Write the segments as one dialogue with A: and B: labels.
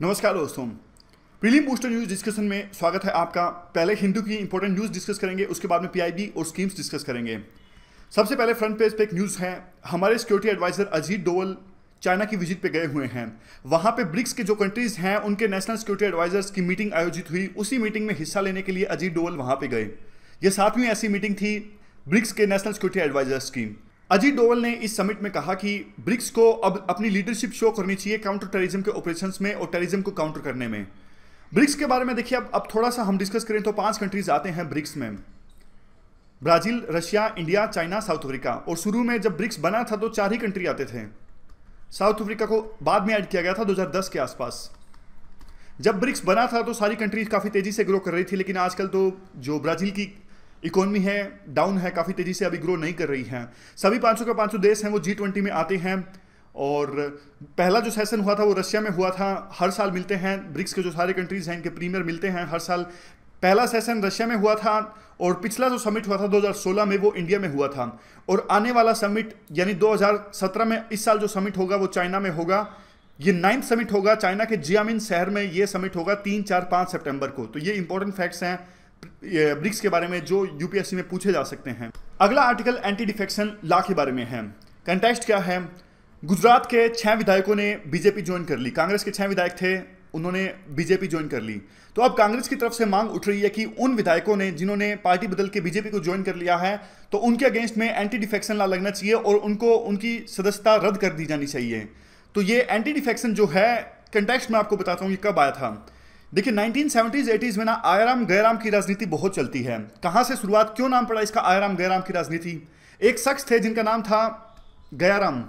A: नमस्कार दोस्तों। Prelim booster news discussion में स्वागत है आपका। पहले हिंदू की इंपॉर्टेंट न्यूज़ डिस्कस करेंगे, उसके बाद में पीआईबी और स्कीम्स डिस्कस करेंगे। सबसे पहले फ्रंट पेज पे एक न्यूज़ है। हमारे security adviser Ajit Doval China की विजिट पे गए हुए हैं। वहाँ पे ब्रिक्स के जो कंट्रीज हैं उनके नेशनल सिक्योरिटी एडवाइजर्स की मीटिंग आयोजित हुई। उसी मीटिंग में हिस्सा लेने के लिए अजीत डोवल वहाँ पे गए। ये 7वीं ऐसी मीटिंग थी ब्रिक्स के नेशनल सिक्योरिटी एडवाइजर्स की। अजीत डोवल ने इस समिट में कहा कि ब्रिक्स को अब अपनी लीडरशिप शो करनी चाहिए काउंटर टेररिज्म के ऑपरेशंस में और टेररिज्म को काउंटर करने में। ब्रिक्स के बारे में देखिए, अब थोड़ा सा हम डिस्कस करें तो 5 कंट्रीज आते हैं ब्रिक्स में: Brazil, Russia, India, China, South Africa. और शुरू में जब ब्रिक्स बना था तो 4 ही कंट्री आते थे। साउथ अफ्रीका को बाद में ऐड किया गया था 2010 के आसपास। जब ब्रिक्स बना था तो सारी कंट्रीज काफ़ी तेज़ी से ग्रो कर रही थी, लेकिन आजकल तो जो ब्राज़ील की इकोनॉमी है डाउन है, काफ़ी तेज़ी से अभी ग्रो नहीं कर रही है। सभी 500 के 500 देश हैं वो G20 में आते हैं। और पहला जो सेशन हुआ था वो रशिया में हुआ था। हर साल मिलते हैं ब्रिक्स के जो सारे कंट्रीज़ हैं, इनके प्रीमियर मिलते हैं हर साल। पहला सेशन रशिया में हुआ था और पिछला जो समिट हुआ था 2016 में वो इंडिया में हुआ था। और आने वाला समिट यानी 2017 में इस साल जो समिट होगा वो चाइना में होगा। ये 9th समिट होगा चाइना के जियामिन शहर में। ये समिट होगा 3, 4, 5 सितंबर को। तो ये इंपॉर्टेंट फैक्ट्स हैं ब्रिक्स के बारे में जो यूपीएससी में पूछे जा सकते हैं। अगला आर्टिकल एंटी डिफेक्शन लॉ के बारे में है। कंटेक्स्ट क्या है? गुजरात के 6 विधायकों ने बीजेपी ज्वाइन कर ली। कांग्रेस के 6 विधायक थे, उन्होंने बीजेपी ज्वाइन कर ली। तो अब कांग्रेस की तरफ से मांग उठ रही है कि उन विधायकों ने जिन्होंने पार्टी बदल के बीजेपी को ज्वाइन कर लिया है तो उनके अगेंस्ट में एंटी डिफेक्शन लॉ लगना चाहिए और उनको उनकी सदस्यता रद्द कर दी जानी चाहिए। तो ये एंटी डिफेक्शन जो है, कंटेक्स्ट में आपको बताता हूँ ये कब आया था। देखिए 1970s 80s में ना आयाराम गैराम की राजनीति बहुत चलती है। कहाँ से शुरुआत, क्यों नाम पड़ा इसका आयाराम गैराम की राजनीति? एक शख्स थे जिनका नाम था गयाराम।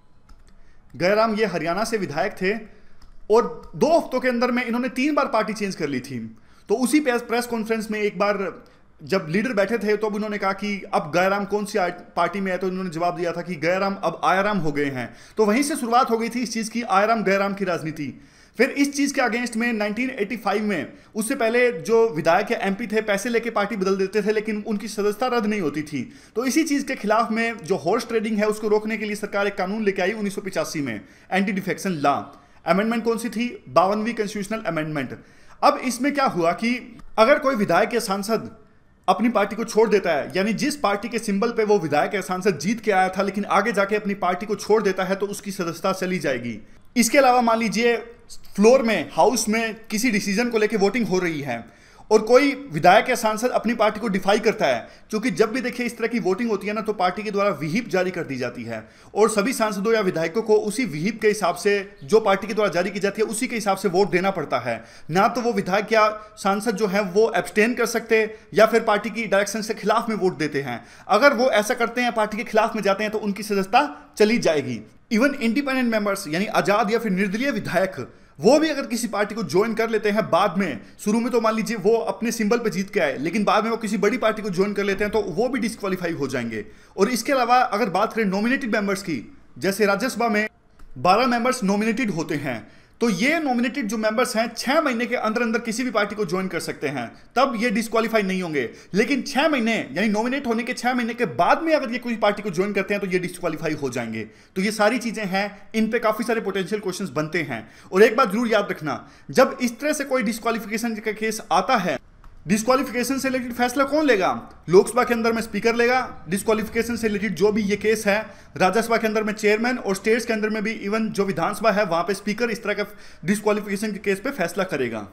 A: गयाराम ये हरियाणा से विधायक थे और 2 हफ्तों के अंदर में इन्होंने 3 बार पार्टी चेंज कर ली थी। तो उसी प्रेस कॉन्फ्रेंस में एक बार जब लीडर बैठे थे तो अब उन्होंने कहा कि अब गयाराम कौन सी पार्टी में है, तो उन्होंने जवाब दिया था कि गयाराम अब आयाराम हो गए हैं। तो वहीं से शुरुआत हो गई थी इस चीज़ की, आयाराम गयाराम की राजनीति। फिर इस चीज़ के अगेंस्ट में 1985 में, उससे पहले जो विधायक या एमपी थे पैसे लेके पार्टी बदल देते थे लेकिन उनकी सदस्यता रद्द नहीं होती थी। तो इसी चीज़ के खिलाफ में जो हॉर्स ट्रेडिंग है उसको रोकने के लिए सरकार एक कानून लेके आई 1985 में, एंटी डिफेक्शन लॉ। अमेंडमेंट कौन सी थी? 52वीं कॉन्स्टिट्यूशनल अमेंडमेंट। अब इसमें क्या हुआ कि अगर कोई विधायक या सांसद अपनी पार्टी को छोड़ देता है, यानी जिस पार्टी के सिंबल पे वो विधायक या सांसद जीत के आया था लेकिन आगे जाके अपनी पार्टी को छोड़ देता है तो उसकी सदस्यता चली जाएगी। इसके अलावा मान लीजिए फ्लोर में, हाउस में किसी डिसीजन को लेकर वोटिंग हो रही है और कोई विधायक या सांसद अपनी पार्टी को डिफाई करता है, क्योंकि जब भी देखिए इस तरह की वोटिंग होती है ना तो पार्टी के द्वारा विहिप जारी कर दी जाती है और सभी सांसदों या विधायकों को उसी विहिप के हिसाब से जो पार्टी के द्वारा जारी की जाती है उसी के हिसाब से वोट देना पड़ता है। ना तो वो विधायक या सांसद जो है वो एब्सटेन कर सकते या फिर पार्टी की डायरेक्शन से खिलाफ में वोट देते हैं। अगर वो ऐसा करते हैं, पार्टी के खिलाफ में जाते हैं, तो उनकी सदस्यता चली जाएगी। इवन इंडिपेंडेंट मेंबर्स यानी आजाद या फिर निर्दलीय विधायक, वो भी अगर किसी पार्टी को ज्वाइन कर लेते हैं बाद में, शुरू में तो मान लीजिए वो अपने सिंबल पे जीत के आए लेकिन बाद में वो किसी बड़ी पार्टी को ज्वाइन कर लेते हैं तो वो भी डिस्क्वालीफाई हो जाएंगे। और इसके अलावा अगर बात करें नॉमिनेटेड मेंबर्स की, जैसे राज्यसभा में 12 मेंबर्स नॉमिनेटेड होते हैं, तो ये नॉमिनेटेड जो मेंबर्स हैं 6 महीने के अंदर अंदर किसी भी पार्टी को ज्वाइन कर सकते हैं, तब ये डिस्क्वालीफाई नहीं होंगे। लेकिन 6 महीने यानी नॉमिनेट होने के 6 महीने के बाद में अगर ये कोई पार्टी को ज्वाइन करते हैं तो ये डिस्क्वालीफाई हो जाएंगे। तो ये सारी चीजें हैं, इन पे काफी सारे पोटेंशियल क्वेश्चंस बनते हैं। और एक बात जरूर याद रखना, जब इस तरह से कोई डिस्क्वालिफिकेशन का केस आता है, डिस्क्वालिफिकेशन से रिलेटेड फैसला कौन लेगा? लोकसभा के अंदर में स्पीकर लेगा। डिस्क्वालिफिकेशन से रिलेटेड जो भी ये केस है, राज्यसभा के अंदर में चेयरमैन और स्टेट्स के अंदर में भी इवन जो विधानसभा है वहां पे स्पीकर इस तरह का डिस्क्वालिफिकेशन के केस पे फैसला करेगा।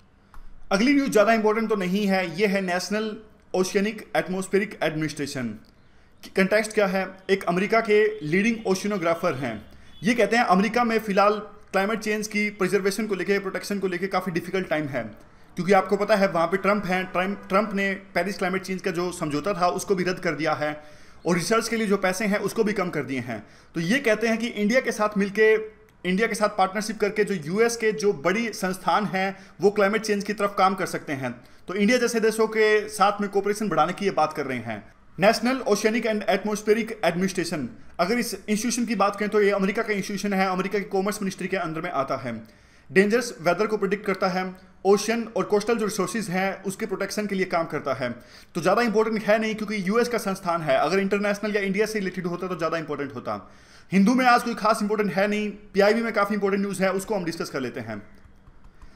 A: अगली न्यूज ज्यादा इंपॉर्टेंट तो नहीं है, ये है national oceanic atmospheric administration. Context क्या है? एक अमेरिका के लीडिंग ओशियनोग्राफर हैं, ये कहते हैं अमेरिका में फिलहाल क्लाइमेट चेंज की प्रिजर्वेशन को लेकर, प्रोटेक्शन को लेकर काफ़ी डिफिकल्ट टाइम है, क्योंकि आपको पता है वहाँ पे ट्रंप हैं। ट्रंप ने पेरिस क्लाइमेट चेंज का जो समझौता था उसको भी रद्द कर दिया है और रिसर्च के लिए जो पैसे हैं उसको भी कम कर दिए हैं। तो ये कहते हैं कि इंडिया के साथ मिलके, इंडिया के साथ पार्टनरशिप करके जो यूएस के जो बड़ी संस्थान हैं वो क्लाइमेट चेंज की तरफ काम कर सकते हैं। तो इंडिया जैसे देशों के साथ में कोऑपरेशन बढ़ाने की ये बात कर रहे हैं। National oceanic and atmospheric administration, अगर इस इंस्टीट्यूशन की बात करें तो ये अमेरिका का इंस्टीट्यूशन है, अमेरिका की कॉमर्स मिनिस्ट्री के अंदर में आता है। डेंजरस वेदर को प्रिडिक्ट करता है, ओशन और कोस्टल जो रिसोर्सेज हैं उसके प्रोटेक्शन के लिए काम करता है। तो ज़्यादा इंपॉर्टेंट है नहीं क्योंकि यूएस का संस्थान है, अगर इंटरनेशनल या इंडिया से रिलेटेड होता तो ज़्यादा इंपॉर्टेंट होता। हिंदू में आज कोई खास इंपॉर्टेंट है नहीं, पीआईबी में काफ़ी इंपॉर्टेंट न्यूज़ है, उसको हम डिस्कस कर लेते हैं।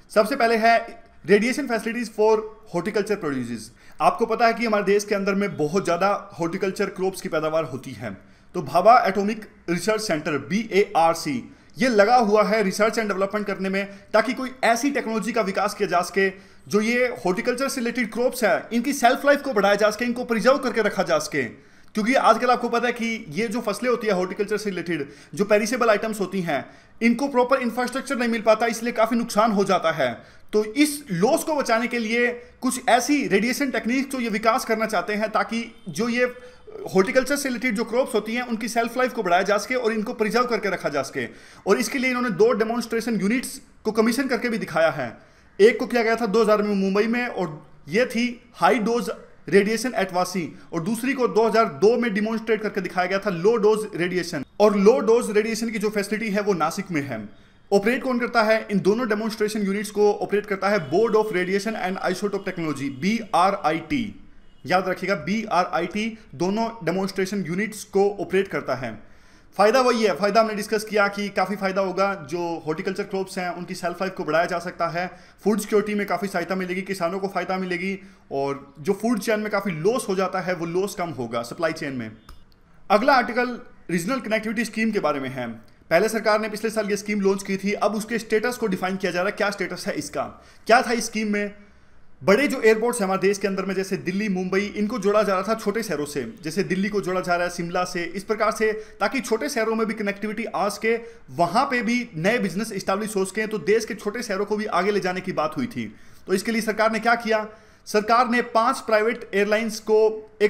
A: सबसे पहले है radiation facilities for horticulture produces. आपको पता है कि हमारे देश के अंदर में बहुत ज़्यादा हॉर्टिकल्चर क्रॉप्स की पैदावार होती है। तो Bhabha atomic research centre BARC ये लगा हुआ है रिसर्च एंड डेवलपमेंट करने में, ताकि कोई ऐसी टेक्नोलॉजी का विकास किया जा सके जो ये हॉर्टिकल्चर से रिलेटेड क्रॉप्स है इनकी सेल्फ लाइफ को बढ़ाया जा सके, इनको प्रिजर्व करके रखा जा सके। क्योंकि आजकल आपको पता है कि ये जो फसलें होती है हॉर्टिकल्चर से रिलेटेड, जो पेरिसेबल आइटम्स होती हैं, इनको प्रॉपर इंफ्रास्ट्रक्चर नहीं मिल पाता, इसलिए काफ़ी नुकसान हो जाता है। तो इस लॉस को बचाने के लिए कुछ ऐसी रेडिएशन टेक्निक जो ये विकास करना चाहते हैं ताकि जो ये हॉर्टिकल्चर से रिलेटेड जो क्रॉप्स होती हैं उनकी सेल्फ लाइफ को बढ़ाया जा सके और इनको प्रिजर्व करके रखा जा सके। और इसके लिए इन्होंने 2 डेमोन्स्ट्रेशन यूनिट्स को कमीशन करके भी दिखाया है। एक को किया गया था 2000 में मुंबई में, और ये थी हाई डोज रेडिएशन एट वासी, और दूसरी को 2002 में डिमॉन्स्ट्रेट करके दिखाया गया था लो डोज रेडिएशन। और लो डोज रेडिएशन की जो फैसिलिटी है वो नासिक में है। ऑपरेट कौन करता है? इन दोनों डेमोन्स्ट्रेशन यूनिट्स को ऑपरेट करता है board of radiation and isotope technology, BRIT। याद रखिएगा, BRIT दोनों डेमोन्स्ट्रेशन यूनिट्स को ऑपरेट करता है। फायदा वही है, फायदा हमने डिस्कस किया कि काफ़ी फायदा होगा, जो हॉर्टिकल्चर क्रॉप्स हैं उनकी सेल्फ लाइफ को बढ़ाया जा सकता है, फूड सिक्योरिटी में काफ़ी सहायता मिलेगी, किसानों को फायदा मिलेगी, और जो फूड चेन में काफ़ी लॉस हो जाता है वो लॉस कम होगा सप्लाई चेन में। अगला आर्टिकल रीजनल कनेक्टिविटी स्कीम के बारे में है। पहले सरकार ने पिछले साल ये स्कीम लॉन्च की थी, अब उसके स्टेटस को डिफाइन किया जा रहा है। क्या स्टेटस है इसका, क्या था इस स्कीम में? बड़े जो एयरपोर्ट्स हैं हमारे देश के अंदर में, जैसे दिल्ली, मुंबई, इनको जोड़ा जा रहा था छोटे शहरों से। जैसे दिल्ली को जोड़ा जा रहा है शिमला से, इस प्रकार से, ताकि छोटे शहरों में भी कनेक्टिविटी आ सके, वहां पे भी नए बिजनेस इस्टेब्लिश हो सके। तो देश के छोटे शहरों को भी आगे ले जाने की बात हुई थी। तो इसके लिए सरकार ने क्या किया? सरकार ने 5 प्राइवेट एयरलाइंस को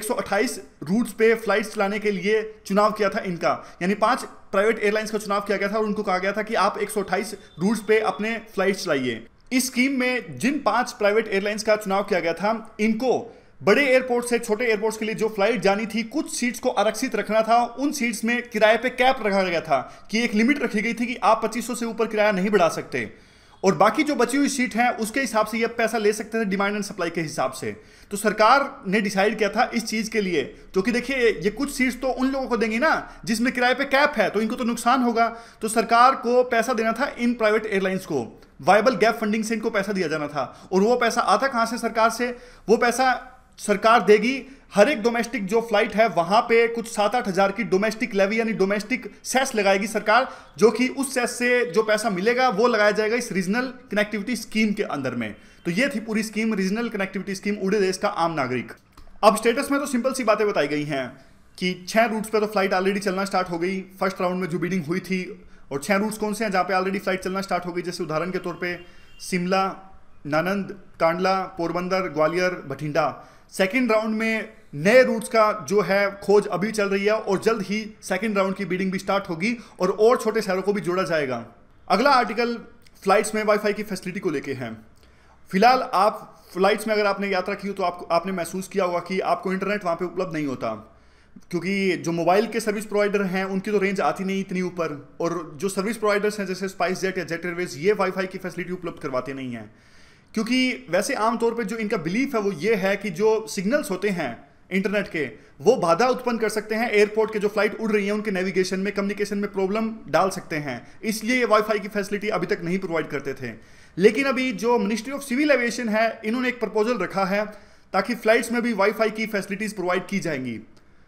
A: 128 रूट्स पे फ्लाइट्स चलाने के लिए चुनाव किया था इनका। यानी 5 प्राइवेट एयरलाइंस का चुनाव किया गया था और उनको कहा गया था कि आप 128 रूट्स पे अपने फ्लाइट्स चलाइए। इस स्कीम में जिन 5 प्राइवेट एयरलाइंस का चुनाव किया गया था, इनको बड़े एयरपोर्ट से छोटे एयरपोर्ट्स के लिए जो फ्लाइट जानी थी, कुछ सीट्स को आरक्षित रखना था। उन सीट्स में किराए पे कैप रखा गया था कि एक लिमिट रखी गई थी कि आप 2500 से ऊपर किराया नहीं बढ़ा सकते, और बाकी जो बची हुई सीट है उसके हिसाब से ये पैसा ले सकते थे डिमांड एंड सप्लाई के हिसाब से। तो सरकार ने डिसाइड किया था इस चीज के लिए, क्योंकि देखिए ये कुछ सीट्स तो उन लोगों को देंगी ना जिसमें किराए पे कैप है, तो इनको तो नुकसान होगा। तो सरकार को पैसा देना था इन प्राइवेट एयरलाइंस को, वायबल गैप फंडिंग से इनको पैसा दिया जाना था। और वो पैसा आता कहां से? सरकार से। वो पैसा सरकार देगी हर एक डोमेस्टिक जो फ्लाइट है वहां पे कुछ 7-8 हज़ार की डोमेस्टिक लेवी यानी डोमेस्टिक सेस लगाएगी सरकार, जो कि उस सेस से जो पैसा मिलेगा वो लगाया जाएगा इस रीजनल कनेक्टिविटी स्कीम के अंदर में। तो ये थी पूरी स्कीम, रीजनल कनेक्टिविटी स्कीम, उड़े देश का आम नागरिक। अब स्टेटस में तो सिंपल सी बातें बताई गई हैं कि 6 रूट्स पे तो फ्लाइट ऑलरेडी चलना स्टार्ट हो गई फर्स्ट राउंड में जो बिडिंग हुई थी। और 6 रूट्स कौन से हैं जहां पे ऑलरेडी फ्लाइट चलना स्टार्ट हो गई? जैसे उदाहरण के तौर पे शिमला, नानंद, कांडला, पोरबंदर, ग्वालियर, बठिंडा। सेकेंड राउंड में नए रूट्स का जो है खोज अभी चल रही है और जल्द ही सेकेंड राउंड की बिडिंग भी स्टार्ट होगी और छोटे शहरों को भी जोड़ा जाएगा। अगला आर्टिकल फ्लाइट्स में वाईफाई की फैसिलिटी को लेके है। फिलहाल आप फ्लाइट्स में अगर आपने यात्रा की हो तो आपने महसूस किया होगा कि आपको इंटरनेट वहाँ पे उपलब्ध नहीं होता, क्योंकि जो मोबाइल के सर्विस प्रोवाइडर हैं उनकी तो रेंज आती नहीं इतनी ऊपर, और जो सर्विस प्रोवाइडर्स हैं जैसे स्पाइस जेट या जेट एयरवेज ये वाईफाई की फैसिलिटी उपलब्ध करवाते नहीं हैं। क्योंकि वैसे आमतौर पे जो इनका बिलीफ है वो ये है कि जो सिग्नल्स होते हैं इंटरनेट के वो बाधा उत्पन्न कर सकते हैं, एयरपोर्ट के जो फ्लाइट उड़ रही हैं उनके नेविगेशन में, कम्युनिकेशन में प्रॉब्लम डाल सकते हैं। इसलिए ये वाईफाई की फैसिलिटी अभी तक नहीं प्रोवाइड करते थे। लेकिन अभी जो मिनिस्ट्री ऑफ सिविल एविएशन है इन्होंने एक प्रपोजल रखा है ताकि फ्लाइट्स में भी वाईफाई की फैसिलिटीज प्रोवाइड की जाएंगी,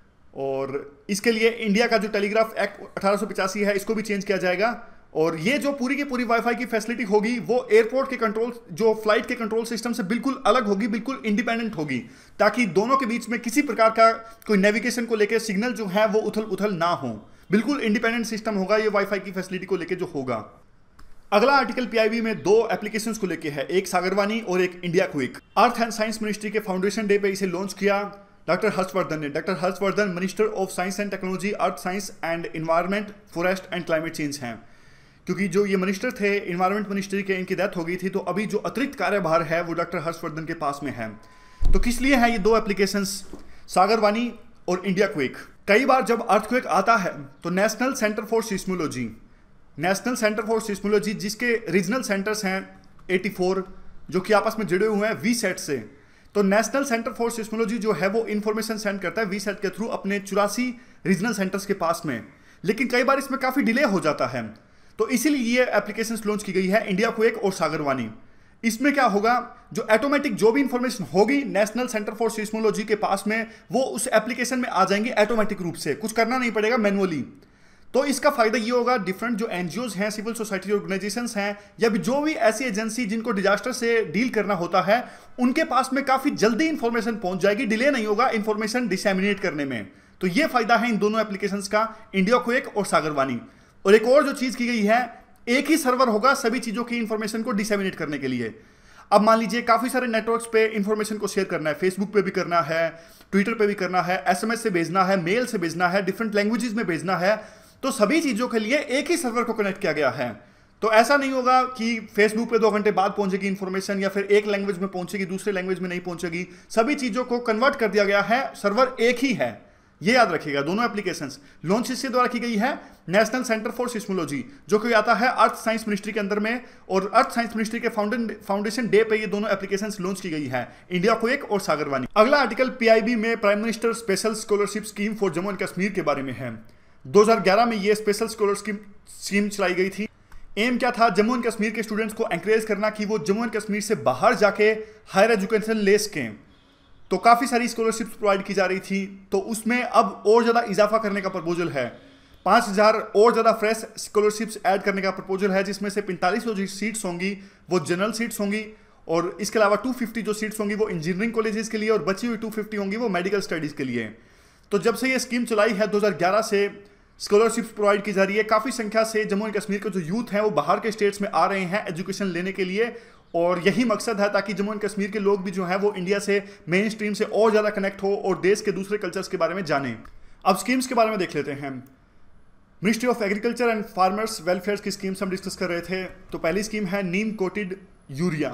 A: और इसके लिए इंडिया का जो टेलीग्राफ एक्ट 1885 है इसको भी चेंज किया जाएगा। और ये जो पूरी की पूरी वाईफाई की फैसिलिटी होगी वो एयरपोर्ट के कंट्रोल, जो फ्लाइट के कंट्रोल सिस्टम से बिल्कुल अलग होगी, बिल्कुल इंडिपेंडेंट होगी, ताकि दोनों के बीच में किसी प्रकार का कोई नेविगेशन को लेकर सिग्नल जो है वो उथल पुथल ना हो। बिल्कुल इंडिपेंडेंट सिस्टम होगा ये वाईफाई की फैसिलिटी को लेकर जो होगा। अगला आर्टिकल पीआईबी में 2 एप्लीकेशंस को लेकर है, एक सागरवानी और एक India quick. Earth and science ministry के फाउंडेशन डे पे इसे लॉन्च किया डॉक्टर हर्षवर्धन ने। Doctor Harshvardhan minister of science and technology, earth science and environment, forest and climate change हैं। क्योंकि जो ये मिनिस्टर थे इन्वायरमेंट मिनिस्ट्री के, इनकी डेथ हो गई थी, तो अभी जो अतिरिक्त कार्यभार है वो डॉक्टर हर्षवर्धन के पास में है। तो किस लिए है ये 2 एप्लीकेशंस, सागरवानी और इंडिया क्विक? कई बार जब अर्थक्वेक आता है तो national centre for seismology, national centre for seismology जिसके रीजनल सेंटर्स हैं 84 जो कि आपस में जुड़े हुए हैं वीसेट से, तो नेशनल सेंटर फॉर सिस्मोलॉजी जो है वो इन्फॉर्मेशन सेंड करता है वीसेट के थ्रू अपने 84 रीजनल सेंटर्स के पास में। लेकिन कई बार इसमें काफ़ी डिले हो जाता है, तो इसीलिए ये एप्लीकेशंस लॉन्च की गई है इंडिया क्वेक और सागरवानी। इसमें क्या होगा, जो ऑटोमेटिक जो भी इंफॉर्मेशन होगी नेशनल सेंटर फॉर सिस्मोलॉजी के पास में, वो उस एप्लीकेशन में आ जाएंगे ऑटोमेटिक रूप से, कुछ करना नहीं पड़ेगा मैनुअली। तो इसका फायदा ये होगा, डिफरेंट जो एनजीओज हैं, सिविल सोसाइटी ऑर्गेनाइजेशंस हैं, या भी जो भी ऐसी एजेंसी जिनको डिजास्टर से डील करना होता है, उनके पास में काफी जल्दी इंफॉर्मेशन पहुंच जाएगी, डिले नहीं होगा इंफॉर्मेशन डिसेमिनेट करने में। तो ये फायदा है इन दोनों एप्लीकेशंस का, इंडिया क्वेक और सागरवानी। और एक और जो चीज की गई है, एक ही सर्वर होगा सभी चीजों की इंफॉर्मेशन को डिसेमिनेट करने के लिए। अब मान लीजिए काफी सारे नेटवर्क्स पे इंफॉर्मेशन को शेयर करना है, फेसबुक पे भी करना है, ट्विटर पे भी करना है, एसएमएस से भेजना है, मेल से भेजना है, डिफरेंट लैंग्वेजेस में भेजना है, तो सभी चीजों के लिए एक ही सर्वर को कनेक्ट किया गया है। तो ऐसा नहीं होगा कि फेसबुक पे 2 घंटे बाद पहुंचेगी इंफॉर्मेशन, या फिर एक लैंग्वेज में पहुंचेगी दूसरे लैंग्वेज में नहीं पहुंचेगी। सभी चीजों को कन्वर्ट कर दिया गया है, सर्वर एक ही है, ये याद रखिएगा। दोनों एप्लीकेशंस लॉन्च इसके द्वारा की गई है नेशनल सेंटर फॉर सिस्मोलॉजी, जो कि आता है अर्थ साइंस मिनिस्ट्री के अंदर में, और अर्थ साइंस मिनिस्ट्री के फाउंडेशन डे पे ये दोनों एप्लीकेशंस लॉन्च की गई है, इंडिया क्वेक और सागरवानी। अगला आर्टिकल पीआईबी में prime minister special scholarship scheme for Jammu and Kashmir के बारे में है। 2011 में ये स्पेशल स्कॉलरशिप स्कीम चलाई गई थी। एम क्या था, जम्मू एंड कश्मीर के स्टूडेंट्स को एंकरेज करना कि वो जम्मू एंड कश्मीर से बाहर जाके हायर एजुकेशन ले सकें। तो काफ़ी सारी स्कॉलरशिप्स प्रोवाइड की जा रही थी, तो उसमें अब और ज़्यादा इजाफा करने का प्रपोजल है। 5000 और ज़्यादा फ्रेश स्कॉलरशिप्स ऐड करने का प्रपोजल है, जिसमें से 4500 जो सीट्स होंगी वो जनरल सीट्स होंगी, और इसके अलावा 250 जो सीट्स होंगी वो इंजीनियरिंग कॉलेजेस के लिए, और बची हुई 250 होंगी वो मेडिकल स्टडीज़ के लिए। तो जब से ये स्कीम चलाई है 2011 से स्कॉलरशिप्स प्रोवाइड की जा रही है। काफ़ी संख्या से जम्मू एंड कश्मीर के जो यूथ हैं वो बाहर के स्टेट्स में आ रहे हैं एजुकेशन लेने के लिए, और यही मकसद है ताकि जम्मू एंड कश्मीर के लोग भी जो हैं वो इंडिया से मेन स्ट्रीम से और ज़्यादा कनेक्ट हो और देश के दूसरे कल्चर्स के बारे में जानें। अब स्कीम्स के बारे में देख लेते हैं। Ministry of agriculture and farmers welfare की स्कीम्स हम डिस्कस कर रहे थे। तो पहली स्कीम है नीम कोटेड यूरिया।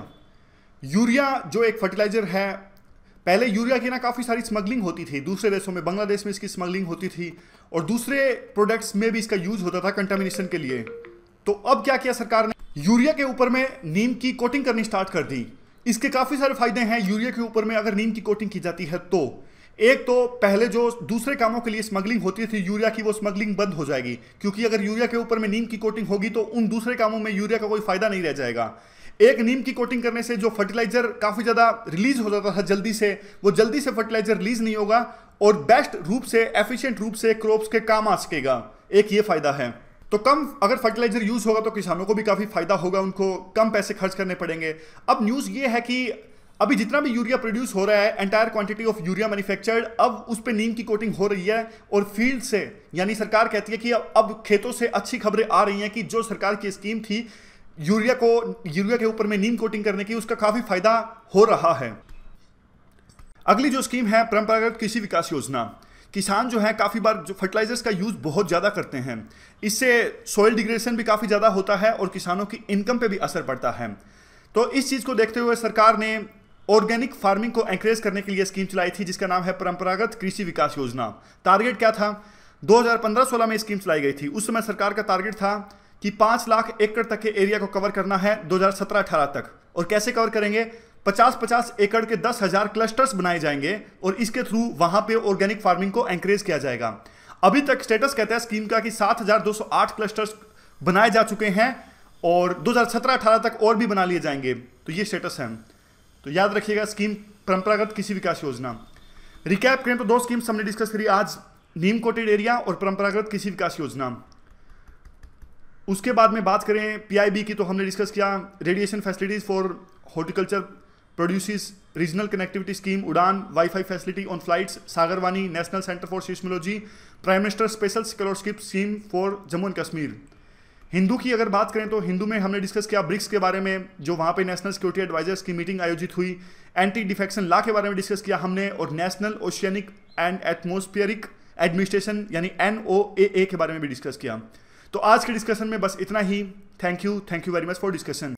A: यूरिया जो एक फर्टिलाइजर है, पहले यूरिया की ना काफ़ी सारी स्मगलिंग होती थी दूसरे देशों में, बांग्लादेश में इसकी स्मगलिंग होती थी, और दूसरे प्रोडक्ट्स में भी इसका यूज होता था कंटामिनेशन के लिए। तो अब क्या किया सरकार ने, यूरिया के ऊपर में नीम की कोटिंग करनी स्टार्ट कर दी। इसके काफ़ी सारे फायदे हैं यूरिया के ऊपर में अगर नीम की कोटिंग की जाती है तो। एक तो पहले जो दूसरे कामों के लिए स्मगलिंग होती थी यूरिया की, वो स्मगलिंग बंद हो जाएगी, क्योंकि अगर यूरिया के ऊपर में नीम की कोटिंग होगी तो उन दूसरे कामों में यूरिया का कोई फायदा नहीं रह जाएगा। एक नीम की कोटिंग करने से जो फर्टिलाइजर काफ़ी ज़्यादा रिलीज हो जाता था जल्दी से, वो जल्दी से फर्टिलाइजर रिलीज नहीं होगा और बेस्ट रूप से, एफिशिएंट रूप से क्रॉप्स के काम आ सकेगा। एक ये फायदा है। तो कम अगर फर्टिलाइजर यूज होगा तो किसानों को भी काफ़ी फायदा होगा, उनको कम पैसे खर्च करने पड़ेंगे। अब न्यूज़ ये है कि अभी जितना भी यूरिया प्रोड्यूस हो रहा है, entire quantity of urea manufactured, अब उस पर नीम की कोटिंग हो रही है, और फील्ड से, यानी सरकार कहती है कि अब खेतों से अच्छी खबरें आ रही हैं कि जो सरकार की स्कीम थी यूरिया के ऊपर में नीम कोटिंग करने की, उसका काफ़ी फायदा हो रहा है। अगली जो स्कीम है परंपरागत कृषि विकास योजना। किसान जो है काफ़ी बार जो फर्टिलाइजर्स का यूज़ बहुत ज़्यादा करते हैं, इससे सॉइल डिग्रेडेशन भी काफ़ी ज़्यादा होता है और किसानों की इनकम पे भी असर पड़ता है। तो इस चीज़ को देखते हुए सरकार ने ऑर्गेनिक फार्मिंग को एंकरेज करने के लिए स्कीम चलाई थी, जिसका नाम है परंपरागत कृषि विकास योजना। टारगेट क्या था, 2015-16 में स्कीम चलाई गई थी। उस समय सरकार का टारगेट था कि 5 लाख एकड़ तक के एरिया को कवर करना है 2017-18 तक। और कैसे कवर करेंगे, 50-50 एकड़ के 10,000 क्लस्टर्स बनाए जाएंगे और इसके थ्रू वहां पे ऑर्गेनिक फार्मिंग को एंकरेज किया जाएगा। अभी तक स्टेटस कहता है स्कीम का कि 7,208 क्लस्टर्स बनाए जा चुके हैं और 2017-18 तक और भी बना लिए जाएंगे। तो ये स्टेटस है। तो याद रखिएगा स्कीम परंपरागत कृषि विकास योजना। रिकैप करें तो 2 स्कीम्स हमने डिस्कस करी आज, नीम कोटेड एरिया और परंपरागत कृषि विकास योजना। उसके बाद में बात करें पीआईबी की, तो हमने डिस्कस किया radiation facilities for horticulture produces, regional connectivity scheme, Udan, wifi facility on flights, Sagarvani, national centre for seismology, prime minister special scholarship scheme for Jammu and Kashmir. Hindu की अगर बात करें तो हिंदू में हमने डिस्कस किया ब्रिक्स के बारे में, जो वहाँ पे नेशनल सिक्योरिटी एडवाइजर्स की मीटिंग आयोजित हुई। एंटी डिफेक्शन लॉ के बारे में डिस्कस किया हमने, और national oceanic and atmospheric administration यानी NOAA के बारे में भी डिस्कस किया। तो आज के डिस्कशन में बस इतना ही। Thank you very much for discussion.